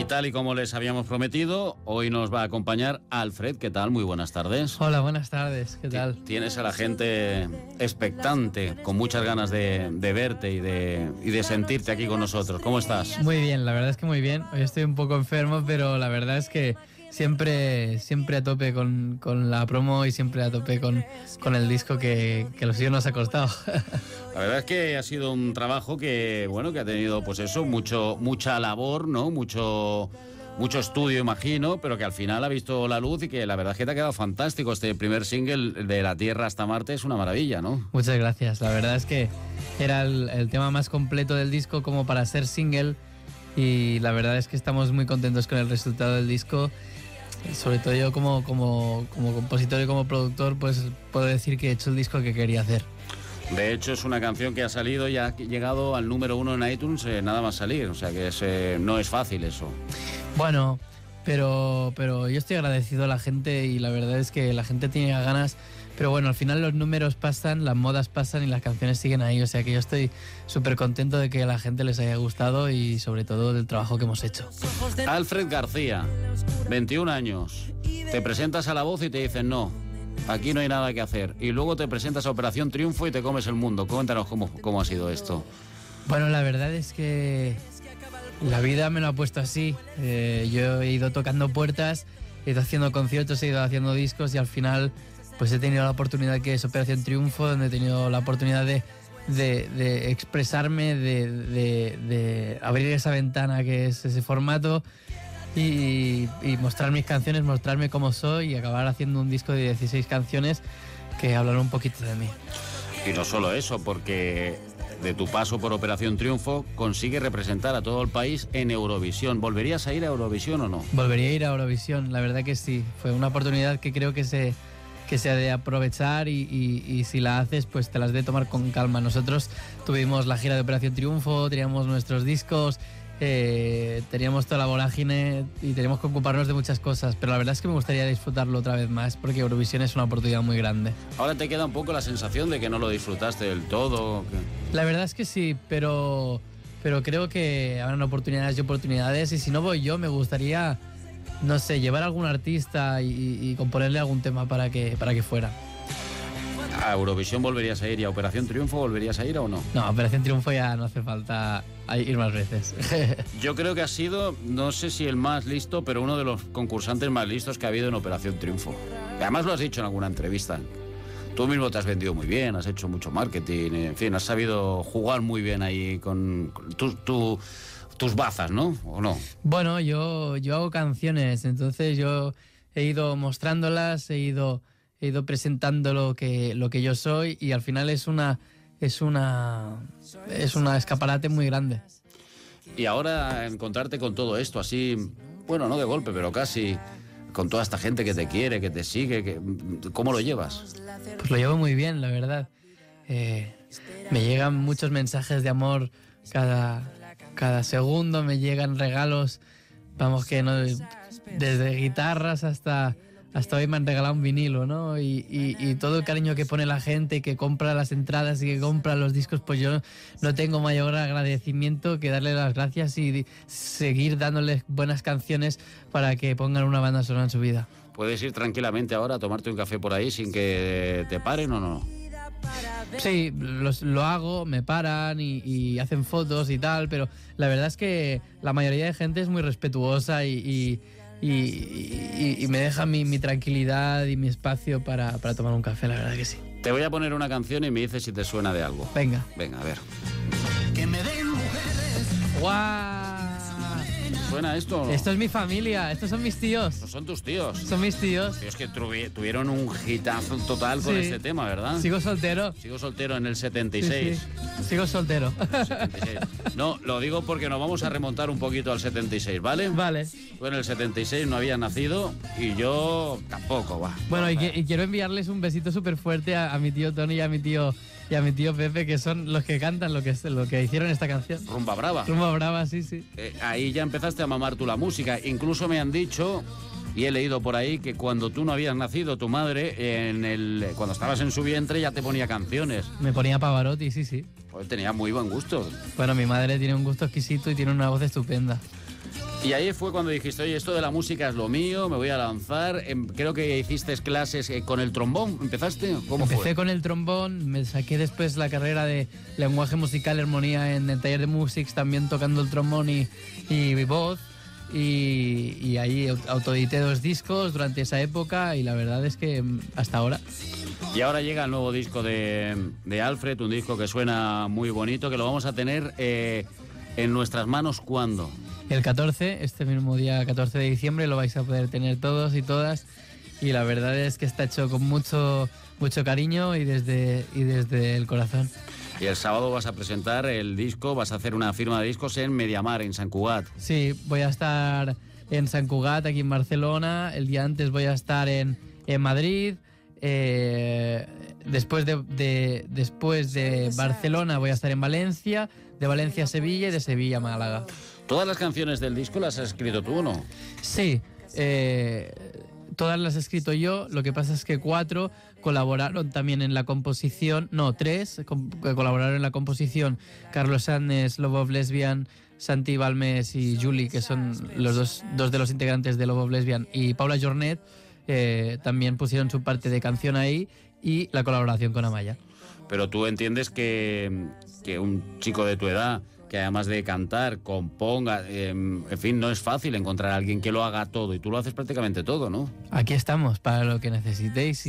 tal y como les habíamos prometido, hoy nos va a acompañar Alfred. ¿Qué tal? Muy buenas tardes. Hola, buenas tardes. ¿Qué tal? Tienes a la gente expectante, con muchas ganas de verte y de sentirte aquí con nosotros. ¿Cómo estás? Muy bien, la verdad es que muy bien. Hoy estoy un poco enfermo, pero la verdad es que siempre a tope con la promo y siempre a tope con el disco que lo suyo nos ha costado. La verdad es que ha sido un trabajo que, bueno, que ha tenido, pues eso, mucha labor, ¿no? Mucho estudio, imagino, pero que al final ha visto la luz y que la verdad es que te ha quedado fantástico. Este primer single, de La Tierra hasta Marte, es una maravilla, ¿no? Muchas gracias. La verdad es que era el tema más completo del disco como para ser single, y la verdad es que estamos muy contentos con el resultado del disco. Sobre todo yo como compositor y como productor, pues puedo decir que he hecho el disco que quería hacer. De hecho, es una canción que ha salido y ha llegado al número 1 en iTunes nada más salir. O sea que no es fácil eso. Bueno, pero yo estoy agradecido a la gente y la verdad es que la gente tiene ganas. Pero bueno, al final los números pasan, las modas pasan y las canciones siguen ahí. O sea que yo estoy súper contento de que a la gente les haya gustado y sobre todo del trabajo que hemos hecho. Alfred García, 21 años. Te presentas a La Voz y te dicen no, aquí no hay nada que hacer. Y luego te presentas a Operación Triunfo y te comes el mundo. Cuéntanos cómo ha sido esto. Bueno, la verdad es que la vida me lo ha puesto así. Yo he ido tocando puertas, he ido haciendo conciertos, he ido haciendo discos y al final pues he tenido la oportunidad que es Operación Triunfo, donde he tenido la oportunidad de expresarme, de abrir esa ventana que es ese formato y mostrar mis canciones, mostrarme cómo soy y acabar haciendo un disco de 16 canciones que hablan un poquito de mí. Y no solo eso, porque de tu paso por Operación Triunfo consigues representar a todo el país en Eurovisión. ¿Volverías a ir a Eurovisión o no? Volvería a ir a Eurovisión, la verdad que sí. Fue una oportunidad que creo que se ha de aprovechar y si la haces, pues te las de tomar con calma. Nosotros tuvimos la gira de Operación Triunfo, teníamos nuestros discos, teníamos toda la vorágine y teníamos que ocuparnos de muchas cosas, pero la verdad es que me gustaría disfrutarlo otra vez más porque Eurovisión es una oportunidad muy grande. Ahora te queda un poco la sensación de que no lo disfrutaste del todo. La verdad es que sí, pero creo que habrán oportunidades y oportunidades, y si no voy yo, me gustaría, no sé, llevar a algún artista y componerle algún tema para que fuera. ¿A Eurovisión volverías a ir y a Operación Triunfo volverías a ir o no? No, a Operación Triunfo ya no hace falta ir más veces. Yo creo que has sido, no sé si el más listo, pero uno de los concursantes más listos que ha habido en Operación Triunfo. Además lo has dicho en alguna entrevista. Tú mismo te has vendido muy bien, has hecho mucho marketing, en fin, has sabido jugar muy bien ahí con tus bazas, ¿no? ¿O no? Bueno, yo hago canciones, entonces yo he ido mostrándolas, he ido presentando lo que yo soy, y al final es una escaparate muy grande. Y ahora encontrarte con todo esto así, bueno, no de golpe, pero casi, con toda esta gente que te quiere, que te sigue, ¿cómo lo llevas? Pues lo llevo muy bien, la verdad. Me llegan muchos mensajes de amor cada segundo, me llegan regalos, vamos, que no, desde guitarras hasta hoy me han regalado un vinilo, ¿no? Y todo el cariño que pone la gente, que compra las entradas y que compra los discos, pues yo no tengo mayor agradecimiento que darle las gracias y seguir dándoles buenas canciones para que pongan una banda sonora en su vida. ¿Puedes ir tranquilamente ahora a tomarte un café por ahí sin que te paren o no? Sí, lo hago, me paran y hacen fotos y tal, pero la verdad es que la mayoría de gente es muy respetuosa y me deja mi tranquilidad y mi espacio para tomar un café, la verdad que sí. Te voy a poner una canción y me dices si te suena de algo. Venga. Venga, a ver. Que me den mujeres. ¡Guau! ¿Suena esto? Esto es mi familia, estos son mis tíos. No son tus tíos. Son mis tíos. Es que tuvieron un hitazo total con este tema, ¿verdad? Sigo soltero. Sigo soltero en el 76. Sí. Sigo soltero. 76. No, lo digo porque nos vamos a remontar un poquito al 76, ¿vale? Vale. Tú en el 76 no habías nacido y yo tampoco, va. Bueno, y quiero enviarles un besito súper fuerte a mi tío Tony y a mi tío Pepe, que son los que cantan lo que hicieron esta canción. Rumba Brava. Rumba Brava, sí. Ahí ya empezaste a mamar tú la música. Incluso me han dicho, y he leído por ahí, que cuando tú no habías nacido, tu madre, cuando estabas en su vientre, ya te ponía canciones. Me ponía Pavarotti, sí. Pues tenía muy buen gusto. Bueno, mi madre tiene un gusto exquisito y tiene una voz estupenda. Y ahí fue cuando dijiste, oye, esto de la música es lo mío, me voy a lanzar. Creo que hiciste clases con el trombón, ¿empezaste? ¿Cómo fue? Empecé con el trombón, me saqué después la carrera de lenguaje musical y armonía en el taller de Musics, también tocando el trombón y voz. Y ahí autoedité 2 discos durante esa época y la verdad es que hasta ahora. Y ahora llega el nuevo disco de Alfred, un disco que suena muy bonito, que lo vamos a tener en nuestras manos, ¿cuándo? El 14, este mismo día 14 de diciembre, lo vais a poder tener todos y todas. Y la verdad es que está hecho con mucho cariño y desde el corazón. Y el sábado vas a presentar el disco, vas a hacer una firma de discos en Mediamar, en Sant Cugat. Sí, voy a estar en Sant Cugat, aquí en Barcelona. El día antes voy a estar en Madrid. Después de Barcelona voy a estar en Valencia, de Valencia a Sevilla y de Sevilla a Málaga. ¿Todas las canciones del disco las has escrito tú o no? Sí, todas las he escrito yo, lo que pasa es que 4 colaboraron también en la composición, 3 colaboraron en la composición, Carlos Sannes, Love of Lesbian, Santi Balmes y Juli, que son los dos de los integrantes de Love of Lesbian, y Paula Jornet también pusieron su parte de canción ahí y la colaboración con Amaya. Pero tú entiendes que un chico de tu edad, que además de cantar, componga, en fin, no es fácil encontrar a alguien que lo haga todo y tú lo haces prácticamente todo, ¿no? Aquí estamos para lo que necesitéis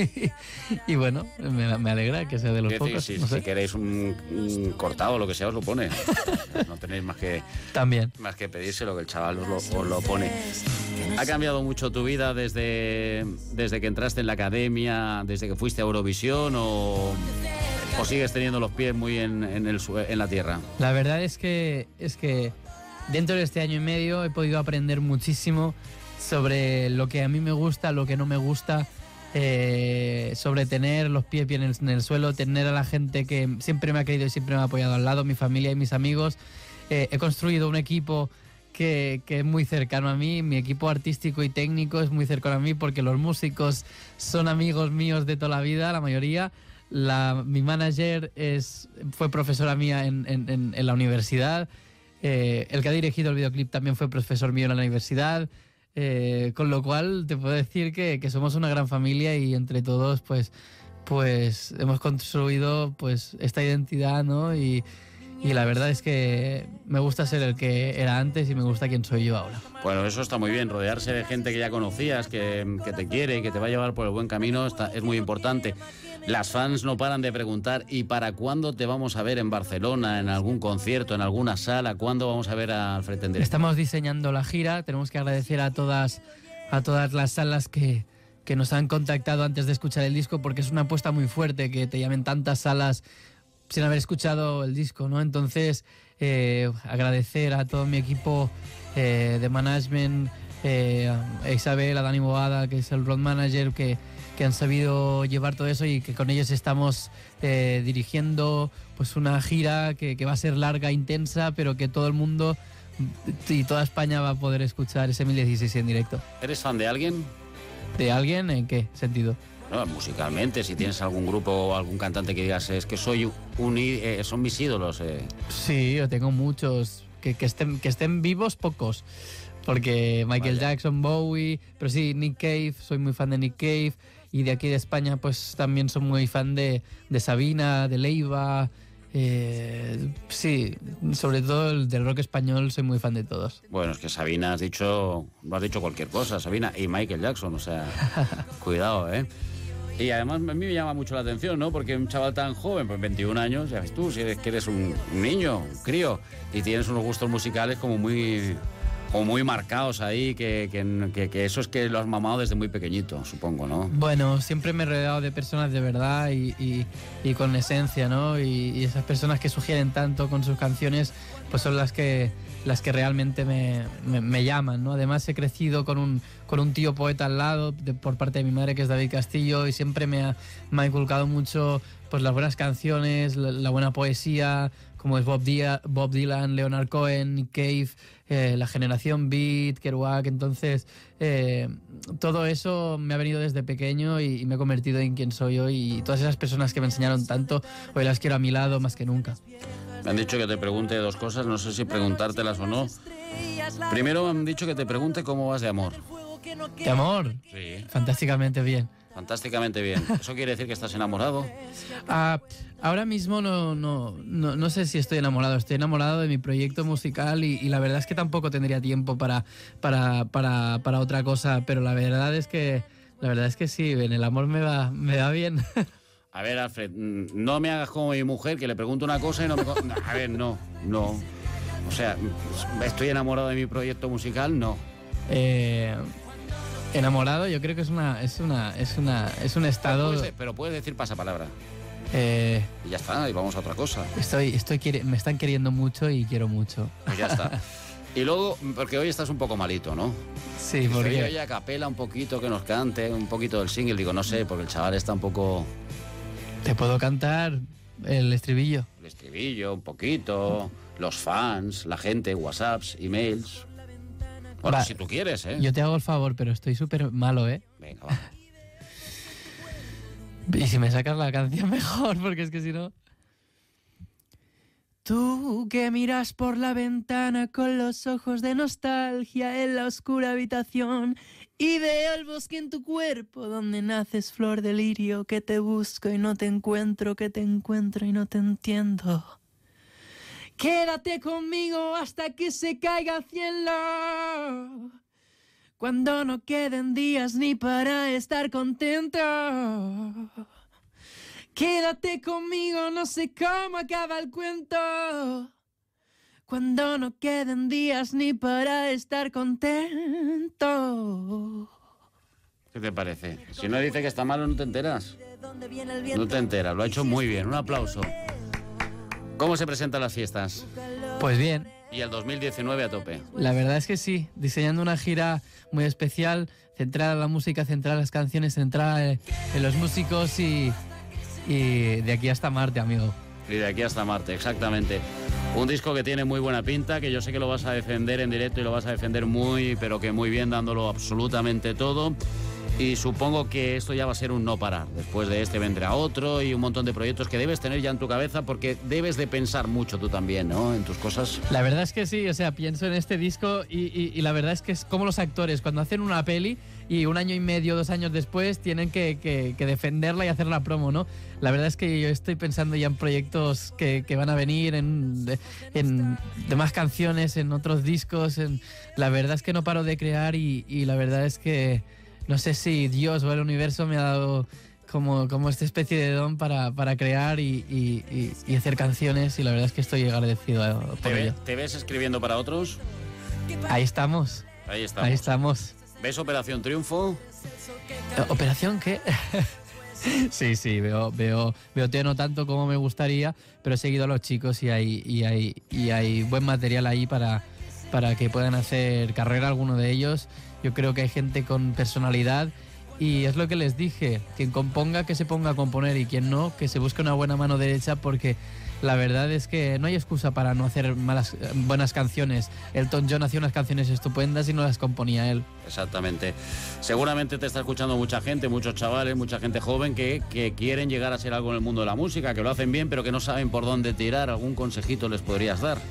y bueno, me alegra que sea de los pocos. Si queréis un cortado o lo que sea, os lo pone. No tenéis más que pedírselo, que el chaval os lo pone. ¿Ha cambiado mucho tu vida desde que entraste en la academia, desde que fuiste a Eurovisión o sigues teniendo los pies muy en la tierra? La verdad es que dentro de este año y medio he podido aprender muchísimo sobre lo que a mí me gusta, lo que no me gusta, sobre tener los pies bien en el suelo, tener a la gente que siempre me ha querido y siempre me ha apoyado al lado, mi familia y mis amigos. He construido un equipo que es muy cercano a mí, mi equipo artístico y técnico es muy cercano a mí porque los músicos son amigos míos de toda la vida, la mayoría. Mi manager fue profesora mía en la universidad. El que ha dirigido el videoclip también fue profesor mío en la universidad. Con lo cual te puedo decir que somos una gran familia y entre todos pues hemos construido pues esta identidad, ¿no? Y la verdad es que me gusta ser el que era antes y me gusta quién soy yo ahora. Bueno, eso está muy bien, rodearse de gente que ya conocías, que te quiere y que te va a llevar por el buen camino es muy importante. Las fans no paran de preguntar, ¿y para cuándo te vamos a ver en Barcelona, en algún concierto, en alguna sala? ¿Cuándo vamos a ver a Alfred en directo? Estamos diseñando la gira, tenemos que agradecer a todas las salas que nos han contactado antes de escuchar el disco, porque es una apuesta muy fuerte que te llamen tantas salas sin haber escuchado el disco, ¿no? Entonces, agradecer a todo mi equipo de management, a Isabel, a Dani Boada, que es el road manager, que han sabido llevar todo eso y que con ellos estamos dirigiendo pues una gira que va a ser larga, intensa, pero que todo el mundo y toda España va a poder escuchar ese 1016 en directo. ¿Eres fan de alguien? ¿De alguien? ¿En qué sentido? No, musicalmente, si tienes algún grupo o algún cantante que digas, es que son mis ídolos. Sí, yo tengo muchos. Que estén vivos, pocos. Porque Michael Jackson, Bowie, pero sí, Nick Cave, soy muy fan de Nick Cave. Y de aquí de España, pues también soy muy fan de Sabina, de Leiva. Sí, sobre todo del rock español soy muy fan de todos. Bueno, es que Sabina no has dicho cualquier cosa, Sabina y Michael Jackson, o sea, cuidado, ¿eh? Y además a mí me llama mucho la atención, ¿no? Porque un chaval tan joven, pues 21 años, ya ves tú, si eres un niño, un crío, y tienes unos gustos musicales como muy marcados ahí, que eso es que lo has mamado desde muy pequeñito, supongo, ¿no? Bueno, siempre me he rodeado de personas de verdad y con esencia, ¿no? Y esas personas que sugieren tanto con sus canciones, pues son las que realmente me llaman, ¿no? Además he crecido con un tío poeta al lado, por parte de mi madre, que es David Castillo, y siempre me ha inculcado mucho pues las buenas canciones, la buena poesía, como es Bob Dylan, Leonard Cohen, Nick Cave, la generación Beat, Kerouac. Entonces todo eso me ha venido desde pequeño y me he convertido en quien soy hoy, y todas esas personas que me enseñaron tanto, hoy las quiero a mi lado más que nunca. Me han dicho que te pregunte 2 cosas, no sé si preguntártelas o no. Primero me han dicho que te pregunte cómo vas de amor. ¿De amor? Sí, Fantásticamente bien. fantásticamente bien. ¿Eso quiere decir que estás enamorado? Ahora mismo no sé si estoy enamorado. Estoy enamorado de mi proyecto musical y la verdad es que tampoco tendría tiempo para otra cosa, pero la verdad es que sí, en el amor me va bien. A ver, Alfred, no me hagas como mi mujer, que le pregunto una cosa y no me... A ver, no. O sea, ¿estoy enamorado de mi proyecto musical? No. Enamorado, yo creo que es un estado. Pero puedes decir pasapalabra. Eh, Y ya está, y vamos a otra cosa. me están queriendo mucho y quiero mucho. Pues ya está. Y luego, porque hoy estás un poco malito, ¿no? Sí, Dice, porque oye, a capela un poquito, que nos cante un poquito del single. Digo, no sé, porque el chaval está un poco... te puedo cantar el estribillo. El estribillo, un poquito, los fans, la gente, whatsapps, emails... Bueno, Va, si tú quieres, ¿eh? Yo te hago el favor, pero estoy súper malo, ¿eh? Venga, va. Y si me sacas la canción mejor, porque es que si no... Tú que miras por la ventana con los ojos de nostalgia en la oscura habitación y veo el bosque en tu cuerpo donde naces flor de lirio, que te busco y no te encuentro, que te encuentro y no te entiendo. Quédate conmigo hasta que se caiga el cielo, cuando no queden días ni para estar contento. Quédate conmigo, no sé cómo acaba el cuento, cuando no queden días ni para estar contento. ¿Qué te parece? Si no dice que está malo, no te enteras. No te enteras, lo ha hecho muy bien. Un aplauso. ¿Cómo se presentan las fiestas? Pues bien, Y el 2019 a tope. la verdad es que sí, diseñando una gira muy especial, centrada en la música, centrada en las canciones, centrada en los músicos y de aquí hasta Marte, amigo. Y de aquí hasta Marte, exactamente. Un disco que tiene muy buena pinta, que yo sé que lo vas a defender en directo y lo vas a defender muy, pero que muy bien, dándolo absolutamente todo. Y supongo que esto ya va a ser un no parar. Después de este vendrá otro y un montón de proyectos que debes tener ya en tu cabeza, porque debes de pensar mucho tú también, ¿no? En tus cosas. La verdad es que sí, o sea, pienso en este disco y la verdad es que es como los actores, cuando hacen una peli y 1 año y medio, 2 años después tienen que defenderla y hacer la promo, ¿no? La verdad es que yo estoy pensando ya en proyectos que van a venir, de más canciones, en otros discos. La verdad es que no paro de crear y la verdad es que no sé si Dios o el universo me ha dado como esta especie de don para crear y hacer canciones, y la verdad es que estoy agradecido por ello. ¿Te ves escribiendo para otros? Ahí estamos. Ahí estamos. Ahí estamos. ¿Ves Operación Triunfo? ¿Operación qué? Sí, veo Teo no tanto como me gustaría, pero he seguido a los chicos y hay buen material ahí para que puedan hacer carrera alguno de ellos. Yo creo que hay gente con personalidad y es lo que les dije, quien componga que se ponga a componer y quien no, que se busque una buena mano derecha, porque la verdad es que no hay excusa para no hacer buenas canciones. Elton John hacía unas canciones estupendas y no las componía él. Exactamente. Seguramente te está escuchando mucha gente, muchos chavales, mucha gente joven que quieren llegar a ser algo en el mundo de la música, que lo hacen bien pero que no saben por dónde tirar. ¿Algún consejito les podrías dar?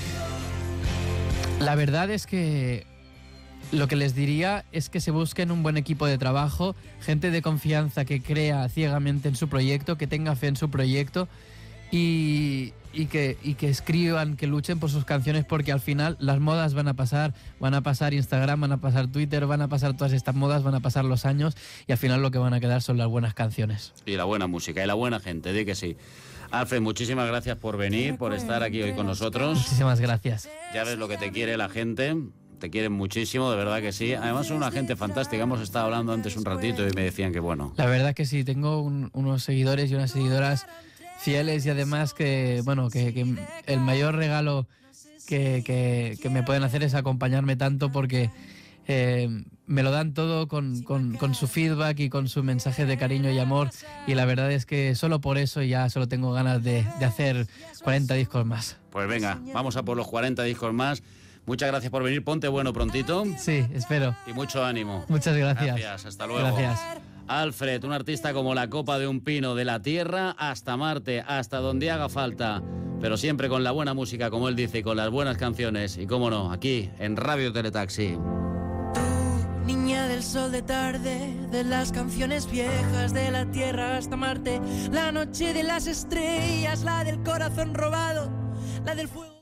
La verdad es que lo que les diría es que se busquen un buen equipo de trabajo, gente de confianza que crea ciegamente en su proyecto, que tenga fe en su proyecto y que escriban, que luchen por sus canciones, porque al final las modas van a pasar Instagram, van a pasar Twitter, van a pasar todas estas modas, van a pasar los años y al final lo que van a quedar son las buenas canciones. Y la buena música y la buena gente, di que sí. Alfred, muchísimas gracias por venir, por estar aquí hoy con nosotros. Muchísimas gracias. Ya ves lo que te quiere la gente. Te quieren muchísimo, de verdad que sí. Además son una gente fantástica. Hemos estado hablando antes un ratito y me decían que bueno. La verdad que sí, tengo unos seguidores y unas seguidoras fieles y además que el mayor regalo que me pueden hacer es acompañarme tanto, porque me lo dan todo con su feedback y con su mensaje de cariño y amor, y la verdad es que solo por eso ya solo tengo ganas de hacer 40 discos más. Pues venga, vamos a por los 40 discos más. Muchas gracias por venir, ponte bueno prontito. Sí, espero. Y mucho ánimo. Muchas gracias. Gracias, hasta luego. Gracias. Alfred, un artista como la copa de un pino, de la Tierra hasta Marte, hasta donde haga falta. pero siempre con la buena música, como él dice, y con las buenas canciones. Y cómo no, aquí, en Radio Teletaxi. Tú, niña del sol de tarde, de las canciones viejas, de la tierra hasta Marte, la noche de las estrellas, la del corazón robado, la del fuego...